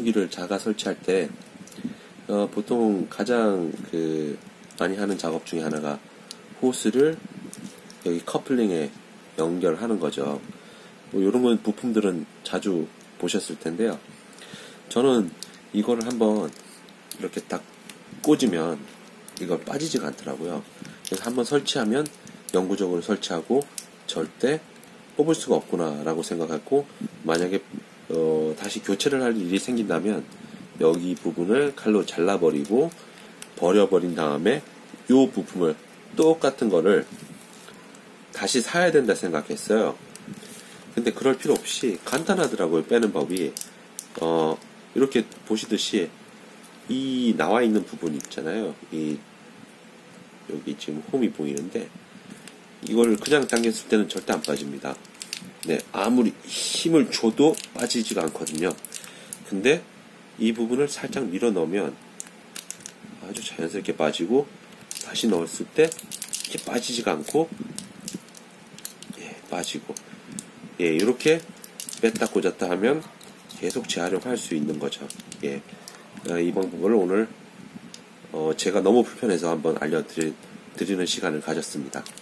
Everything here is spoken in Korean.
정수기를 자가 설치할 때 보통 가장 많이 하는 작업 중에 하나가 호스를 여기 커플링에 연결하는 거죠. 뭐 이런 건 부품들은 자주 보셨을 텐데요. 저는 이거를 한번 이렇게 딱 꽂으면 이거 빠지지가 않더라고요. 그래서 한번 설치하면 영구적으로 설치하고 절대 뽑을 수가 없구나 라고 생각했고, 만약에 다시 교체를 할 일이 생긴다면 여기 부분을 칼로 잘라버리고 버려버린 다음에 이 부품을 똑같은 거를 다시 사야 된다 생각했어요. 근데 그럴 필요 없이 간단하더라고요. 빼는 법이. 이렇게 보시듯이 이 나와 있는 부분 있잖아요. 여기 지금 홈이 보이는데 이거를 그냥 당겼을 때는 절대 안 빠집니다. 네, 아무리 힘을 줘도 빠지지가 않거든요. 근데 이 부분을 살짝 밀어 넣으면 아주 자연스럽게 빠지고, 다시 넣었을 때 이렇게 빠지지가 않고, 빠지고, 이렇게 뺐다 꽂았다 하면 계속 재활용할 수 있는 거죠. 이 방법을 오늘 제가 너무 불편해서 한번 알려드리는 시간을 가졌습니다.